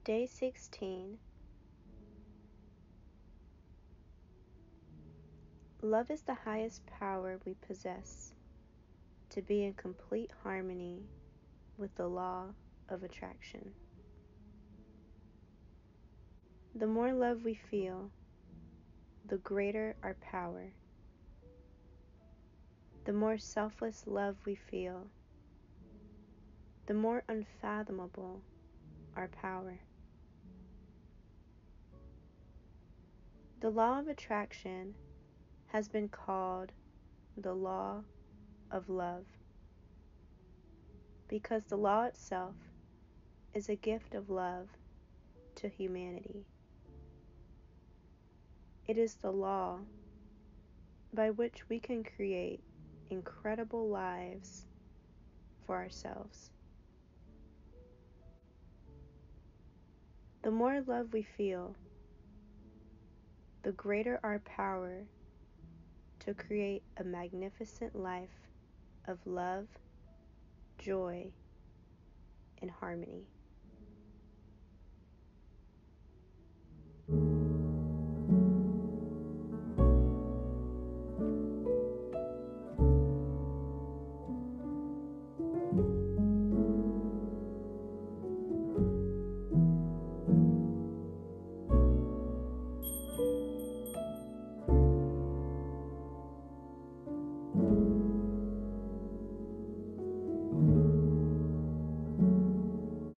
Day 16. Love is the highest power we possess, to be in complete harmony with the law of attraction. The more love we feel, the greater our power. The more selfless love we feel, the more unfathomable our power. The law of attraction has been called the law of love, because the law itself is a gift of love to humanity. It is the law by which we can create incredible lives for ourselves. The more love we feel, the greater our power to create a magnificent life of love, joy, and harmony.